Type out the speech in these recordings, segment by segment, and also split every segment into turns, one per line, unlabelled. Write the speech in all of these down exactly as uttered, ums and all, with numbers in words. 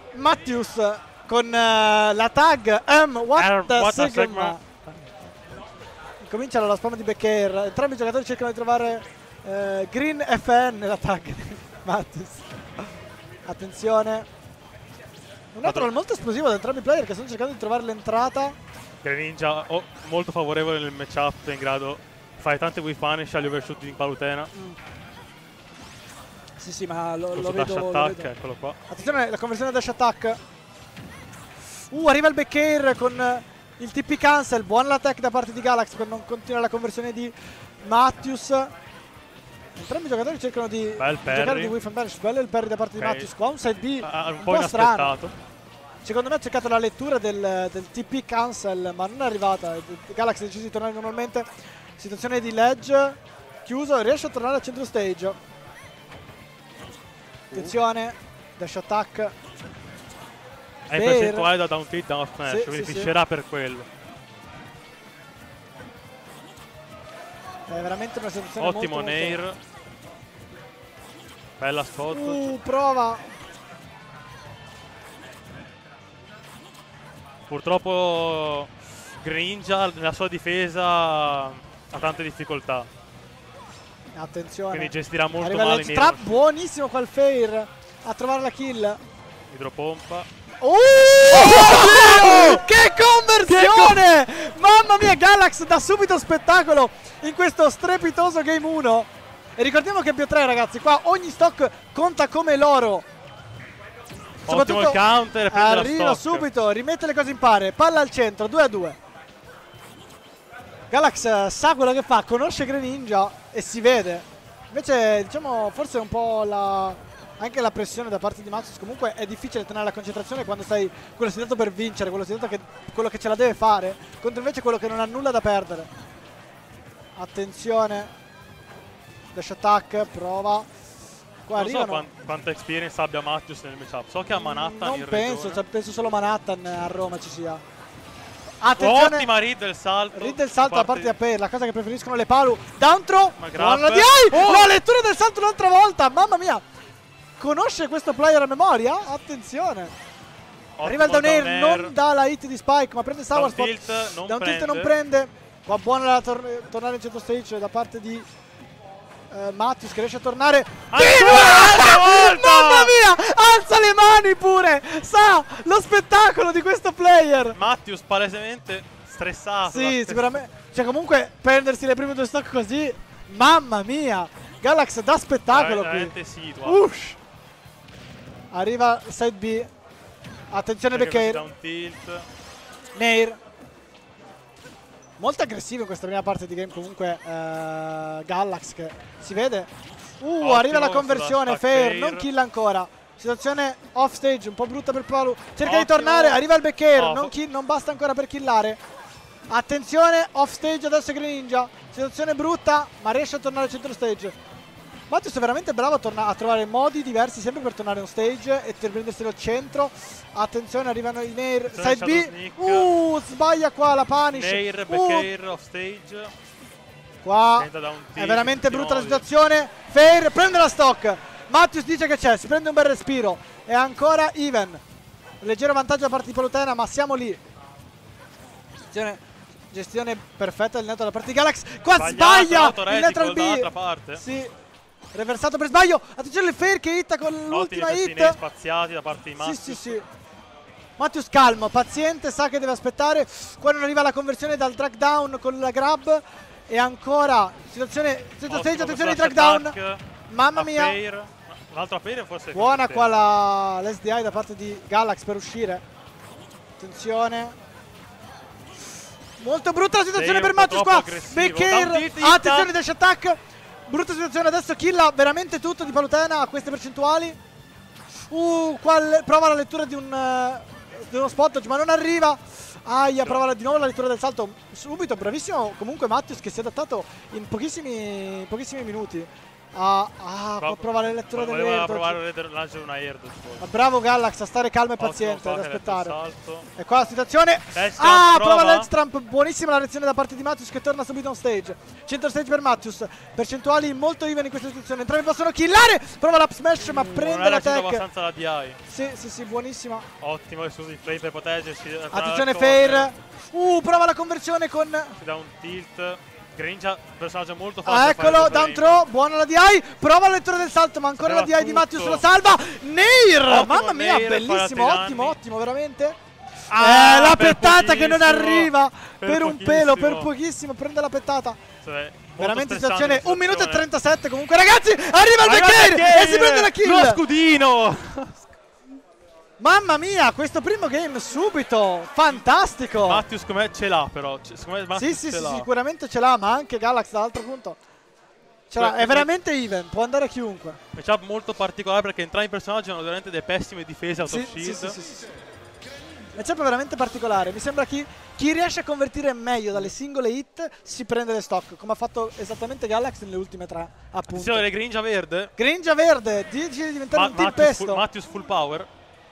Matthews con uh, la tag um, what,
Erm,
the
what
Sigma.
Sigma.
Comincia la spam di Becker. Entrambi i giocatori cercano di trovare uh, Green F N nella tag di Matthews. Attenzione. Un natural molto esplosivo da entrambi i player che stanno cercando di trovare l'entrata.
Greninja oh, molto favorevole nel matchup, in grado di fare tante whip punish agli overshoot di Palutena.
Mm. Sì, sì, ma lo, lo,
Questo
vedo,
dash
lo
attack,
vedo.
eccolo qua.
Attenzione, la conversione dash attack. Uh, arriva il Becker con il T P cancel. Buona l'attack da parte di Galax per non continuare la conversione di Matthews. Entrambi i giocatori cercano di, di giocare di whiff and banish. Bello il parry da parte okay. di Matthews. Qua un side B
ah, un,
un
po',
po' strano. Secondo me ha cercato la lettura del, del T P cancel, ma non è arrivata. Galax ha deciso di tornare normalmente. Situazione di ledge chiuso, riesce a tornare al centro stage. Attenzione, dash attack.
È in percentuale da down tilt, down smash,
sì,
quindi
sì,
fiscerà
sì.
per quello.
È veramente una situazione
ottimo
molto,
Nair.
molto...
Bella spot.
Uh, prova.
Purtroppo Greninja nella sua difesa ha tante difficoltà.
Attenzione.
Quindi gestirà molto
Arriva
male
il trap, buonissimo qua il Fair a trovare la kill.
Idropompa.
Uh, oh, che conversione! Che co Mamma mia, Galax dà subito spettacolo in questo strepitoso game uno. E ricordiamo che B O tre, ragazzi, qua ogni stock conta come l'oro.
Ottimo il counter,
arriva subito, rimette le cose in pari, palla al centro, due a due. Galax sa quello che fa, conosce Greninja e si vede. Invece, diciamo, forse è un po' la, anche la pressione da parte di Matthews. Comunque è difficile tenere la concentrazione quando sei quello studiato per vincere, quello studiato che, quello che ce la deve fare, contro invece quello che non ha nulla da perdere. Attenzione, dash attack, prova. Qua
non so quant quanta experience abbia Matthews nel matchup. So che a Manhattan
non
in
penso, cioè, penso solo Manhattan a Roma ci sia.
Attenzione. Ottima read del salto.
Read del salto da parte di A P, la cosa che preferiscono le Palu. Downtro.
Buona
di oh! La lettura del salto un'altra volta. Mamma mia. Conosce questo player a memoria? Attenzione. Ottimo. Arriva il down air, down air, non dà la hit di Spike, ma prende Sour Spot.
Tilt non
down
prende.
tilt non prende. Qua buona la tor tornare in centro stage da parte di Uh, Matthews che riesce a tornare. Mamma mia, alza le mani pure. Sa lo spettacolo di questo player.
Matthews palesemente stressato.
Sì, sicuramente. Cioè comunque prendersi le prime due stock così, mamma mia. Galax dà spettacolo qui.
Sì,
Ush. Arriva side B. Attenzione Becker. Nair. Molto aggressivo in questa prima parte di game comunque uh, Galax che si vede. Uh, Ottimo, arriva la conversione, Fair, non kill ancora. Situazione off stage, un po' brutta per Palu. Cerca Ottimo. di tornare, arriva il Becker, oh. non, kill, non basta ancora per killare. Attenzione, off stage adesso Greninja. Situazione brutta, ma riesce a tornare al centro stage. Matthews è veramente bravo a, a trovare modi diversi sempre per tornare on stage e per prenderselo al centro. Attenzione, arrivano i Nair. Side B. Uh, sbaglia qua la punish.
Nair, Becker, uh. off stage.
Qua è veramente brutta la situazione. Fair prende la stock. Matthews dice che c'è, si prende un bel respiro. È ancora even. Leggero vantaggio da parte di Palutena, ma siamo lì. Gestione, gestione perfetta del netto da parte di Galax. Qua sbaglia il neutral B.
Parte.
Sì. Reversato per sbaglio. Attenzione il Fair che hitta con l'ultima hit.
Spaziati da parte di Matthews.
Sì, sì, sì. Matthews calmo, paziente, sa che deve aspettare. Qua non arriva la conversione dal drag down con la grab. E ancora situazione stage, attenzione di drag down. Mamma mia.
L'altro Fair forse.
Buona qua l'S D I da parte di Galax per uscire. Attenzione. Molto brutta la situazione per Matthews qua. Becker. Attenzione dash attack. Brutta situazione, adesso killa veramente tutto di Palutena a queste percentuali. Uh, qua prova la lettura di, un, uh, di uno spot, ma non arriva. Aia, prova di nuovo la lettura del salto subito, bravissimo comunque Matthews che si è adattato in pochissimi, pochissimi minuti. Ah, ah qua prova le letture dell'air
Voleva
dodge.
provare a lanciare una air dodge.
Ma bravo Galax a stare calmo e
Ottimo
paziente, ad
bucket,
aspettare.
salto.
E qua la situazione.
Edge
Ah,
trump,
prova
prova.
l'edge trump. Buonissima la reazione da parte di Matthews che torna subito on stage. Centro stage per Matthews. Percentuali molto even in questa situazione. Entrambi possono killare. Prova l'up smash ma
Mm,
prende
non era
la tech.
abbastanza la D I.
Sì, sì, sì, buonissima.
Ottimo, che usa il play per proteggersi.
Attenzione Fair. Uh, prova la conversione con...
Si dà un tilt. Greninja, personaggio molto
Ah,
facile.
eccolo, down throw, buona la D I. Prova la lettura del salto, ma ancora
Sapeva
la D I di
tutto.
Matthews lo salva. Nair,
Ottimo
mamma mia,
Nair,
bellissimo,
quaranta
ottimo,
danni.
ottimo, veramente.
Ah,
eh, la
per
pettata che non
pochissimo.
arriva
Per
per, un pelo, per
pochissimo.
pochissimo, prende la pettata.
Cioè,
Veramente
stressante
situazione,
la
un minuto e
situazione.
trentasette comunque ragazzi, arriva il
Arriva
Becair
Becair!
e si prende la kill.
Lo scudino!
Mamma mia, questo primo game subito, fantastico.
Matthews come ce l'ha però. Secondo me Matthews
Sì, sì,
ce
sì,
l'ha.
sicuramente ce l'ha, ma anche Galax dall'altro punto. Ce l'ha,
Beh,
è veramente even, può andare a chiunque.
Matchup molto particolare perché entrambi i personaggi hanno veramente delle pessime difese out
Sì,
of
sì,
shield.
sì, sì, sì, sì. Matchup veramente particolare. Mi sembra chi, chi riesce a convertire meglio dalle singole hit si prende le stock, come ha fatto esattamente Galax nelle ultime tre, appunto.
Attenzione, Greninja verde.
Greninja verde, decide di diventare
Ma
un team
Matthews
pesto.
full, Matthews full power.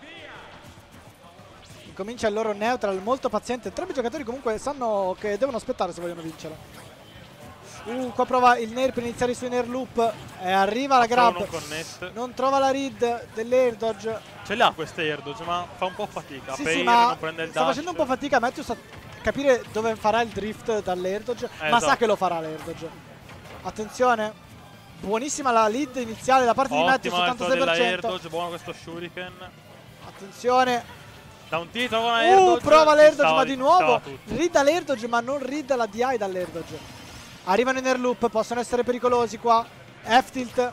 Comincia il loro neutral molto paziente. Entrambi i giocatori comunque sanno che devono aspettare se vogliono vincere. Uh, qua prova il Nair per iniziare i suoi Nair loop e arriva la grab.
Non connette.
Non trova la read dell'air dodge.
Ce l'ha questa air dodge, ma fa un po' fatica.
Sì,
Pair
sì, ma
non prende il
sta
dash.
facendo un po' fatica Matthews a capire dove farà il drift dall'air dodge,
Eh,
ma
esatto.
sa che lo farà l'air dodge. Attenzione, buonissima la lead iniziale da parte di Matthews,
Ottima
ottantasei per
della air
cento.
dodge, buono questo shuriken.
Attenzione.
Da un tiro trova una air
Uh,
dodge.
prova
ci
l'air dodge,
stava
ma
di-
di nuovo
stava tutto.
rida l'air dodge, ma non rida la D I dall'air dodge. Arrivano in air loop, possono essere pericolosi qua. F-tilt.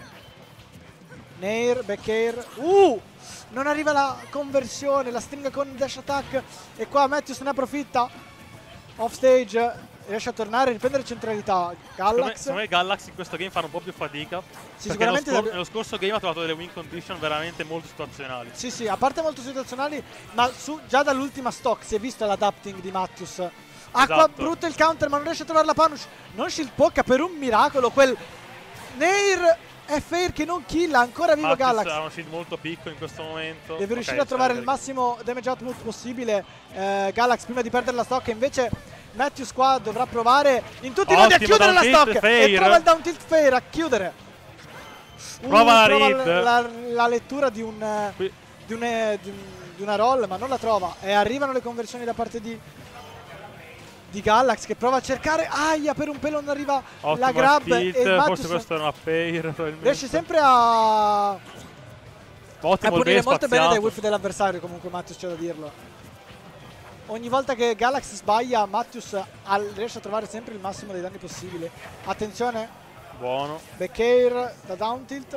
Nair, back air. Uh! Non arriva la conversione, la stringa con dash attack. E qua Matthews ne approfitta. Off stage. Riesce a tornare, a riprendere centralità.
Secondo me,
Galax.
secondo me Galax in questo game fa un po' più fatica.
Sì,
perché
sicuramente
nello, scor-
deve-
nello scorso game ha trovato delle win condition veramente molto situazionali.
Sì, sì, a parte molto situazionali, ma su, già dall'ultima stock si è visto l'adapting di Matthews. Ah, qua
Esatto.
brutto il counter, ma non riesce a trovare la punish. Non shield pocca per un miracolo. Quel Nair è fair che non killa, ancora vivo
Matthews
Galax.
ha uno shield molto piccolo in questo momento.
Deve
Ok,
riuscire a trovare il
serve.
massimo damage output possibile eh, Galax prima di perdere la stock, e invece Matthews qua dovrà provare in tutti i modi a
Ottimo
chiudere la
down tilt,
stock. E
fair.
trova il down tilt fair a chiudere. Uh,
Prova la
trova
read.
la, la lettura di, un, eh,
Qui-
di, un, eh, di, un, di una roll, ma non la trova. E arrivano le conversioni da parte di, di Galax che prova a cercare. Aia, per un pelo non arriva
Ottimo
la grab.
tilt,
E il
forse
Matthews
questo era una pair probabilmente.
riesce sempre a, a
Ottimo il
punire
base
molto bene dai
spaziato.
whiff dell'avversario, comunque Matthews, c'è da dirlo. Ogni volta che Galax sbaglia, Matthews al- riesce a trovare sempre il massimo dei danni possibili. Attenzione,
Buono.
back air da down tilt.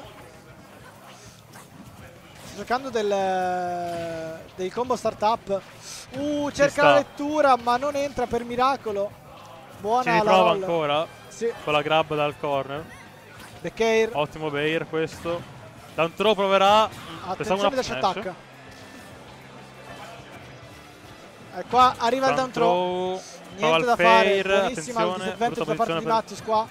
Sto giocando del, dei combo startup. Uh, cerca
sta.
la lettura, ma non entra per miracolo. Buona
Ci
la
riprova
roll.
ancora
Sì,
con la grab dal corner.
back air.
Ottimo Bair questo. Down throw proverà. Pensavo
Attenzione
una
dash
smash.
attack. E qua arriva il down throw.
Prova
Niente
il
da fare,
fair,
buonissima il
attenzione,
disadvantage
brutta
da parte di
posizione per-
Matthews qua.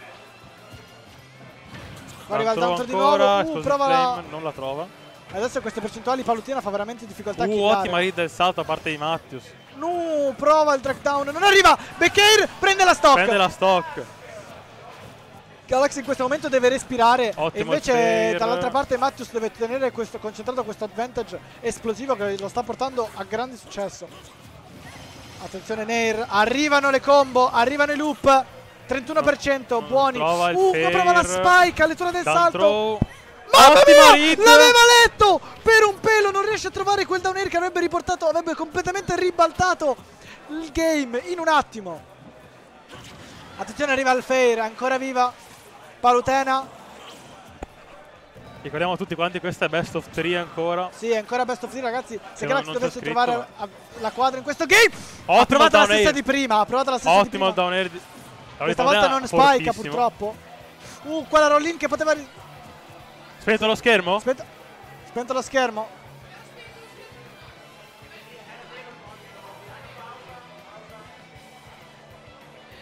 Qua arriva il
Down
down
throw
throw di
ancora,
nuovo. Uh,
explosive
prova la...
flame, non la trova.
Adesso queste percentuali Paluttina fa veramente difficoltà a
Uh,
killare.
ottima read del salto da parte di Matthews.
No, prova il drag down, non arriva. Becair prende la stock.
Prende la stock.
Galax in questo momento deve respirare.
Ottimo
e invece
fair.
dall'altra parte Matthews deve tenere questo, concentrato questo advantage esplosivo che lo sta portando a grande successo. Attenzione Nair, arrivano le combo, arrivano i loop. trentuno per cento,
Non
buoni.
trova il
Uh, qua prova la
fair.
spike a lettura del
Down
salto.
throw.
Mamma
Ottimo
mia,
read.
l'aveva letto per un pelo, non riesce a trovare quel down air che avrebbe riportato, avrebbe completamente ribaltato il game in un attimo. Attenzione, arriva il fair, ancora viva Palutena.
Ricordiamo tutti quanti, questa è best of tre ancora.
Sì, è ancora best of three, ragazzi. Se
non-
Galax
non
dovesse
c'è scritto,
trovare
ma-
la, la quadra in questo game, ha
Ottimo
provato la
down
stessa
air.
di prima, ha provato la stessa di
Ottimo
prima.
il down air. di-
Questa
la
volta
ritornea
non spicca
fortissimo.
purtroppo. Uh, quella roll-in che poteva... ri-
Spento lo schermo?
Spento, spento lo schermo.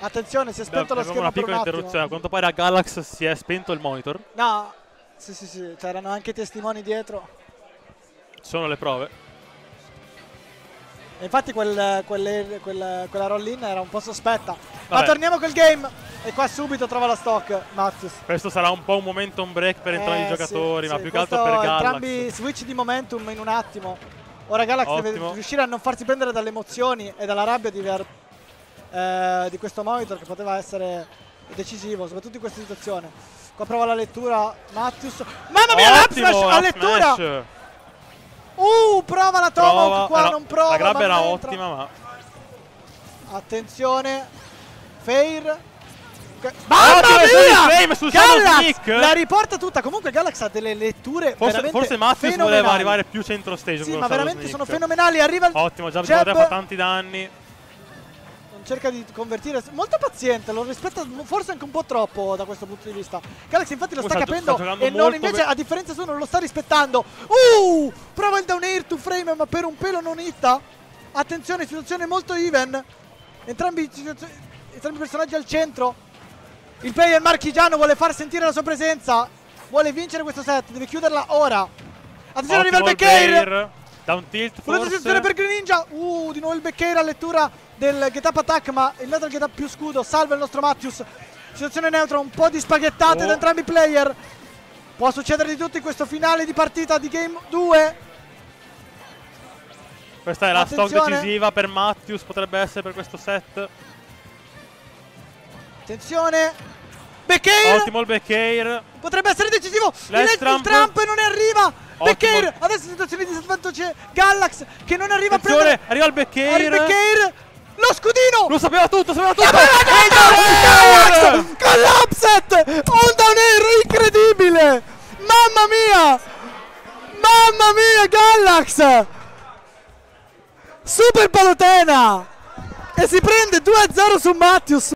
Attenzione, si è spento
Beh,
lo schermo
una
per un
piccola
attimo.
interruzione. A quanto pare a Galax si è spento il monitor.
No, sì sì sì, c'erano anche testimoni dietro.
Ci sono le prove.
E infatti quel, quelle, quel, quella roll-in era un po' sospetta.
Vabbè.
Ma torniamo col game. E qua subito trova la stock Matthews.
Questo sarà un po' un momentum break per entrambi
Eh,
i giocatori,
sì,
ma
sì,
più che altro per
questo,
Galax.
entrambi switch di momentum in un attimo. Ora Galax
Ottimo.
deve riuscire a non farsi prendere dalle emozioni e dalla rabbia di, aver, eh, di questo monitor che poteva essere decisivo, soprattutto in questa situazione. Qua prova la lettura Matthews. Mamma mia, l'up smash a lettura!
Smash.
Uh, prova la Tomahawk
Prova,
qua,
era-
non prova.
La grab
ma
era
non entra.
ottima, ma
Attenzione, Fair. Mamma
Ottimo,
mia!
frame sul Shadow
Galax
Sneak.
la riporta tutta. Comunque Galax ha delle letture
forse,
veramente
forse Matthews
fenomenali.
voleva arrivare più centro stage.
Sì,
con
ma
lo Shadow
veramente
Sneak.
sono fenomenali. Arriva il
Ottimo, già
jab.
fa tanti danni.
Non cerca di convertire. Molto paziente, lo rispetta forse anche un po' troppo da questo punto di vista. Galax infatti lo
Oh,
sta,
sta-
capendo
sta giocando
e non
molto
invece
be-
a differenza sua non lo sta rispettando. Uh! Prova il down air to frame ma per un pelo non hitta. Attenzione, situazione molto even. Entrambi, entrambi i personaggi al centro. Il player marchigiano vuole far sentire la sua presenza. Vuole vincere questo set, deve chiuderla ora. Attenzione, arriva il back air.
Down tilt
Volete situazione per
forse.
Green Ninja. Uh, di nuovo il back air a lettura del get up attack, ma il lateral get up più scudo salva il nostro Matthews. Situazione neutra, un po' di spaghettate
Oh.
da entrambi i player. Può succedere di tutto in questo finale di partita di game due.
Questa è la stock
Attenzione.
decisiva per Matthews, potrebbe essere per questo set.
Attenzione. Back air.
Ottimo il back air.
Potrebbe essere decisivo. Il,
Left
il
trump.
Trump non ne arriva. Back
Ottimo.
air. Adesso situazione di svantaggio c'è Galax che non arriva a
Attenzione,
prendere.
arriva il back
Arriva il back air.
air.
Lo scudino.
Lo sapeva tutto, sapeva tutto.
Galax con l'upset. Un down air incredibile. Mamma mia. Mamma mia Galax. Super palutena. E si prende due a zero su Matthews.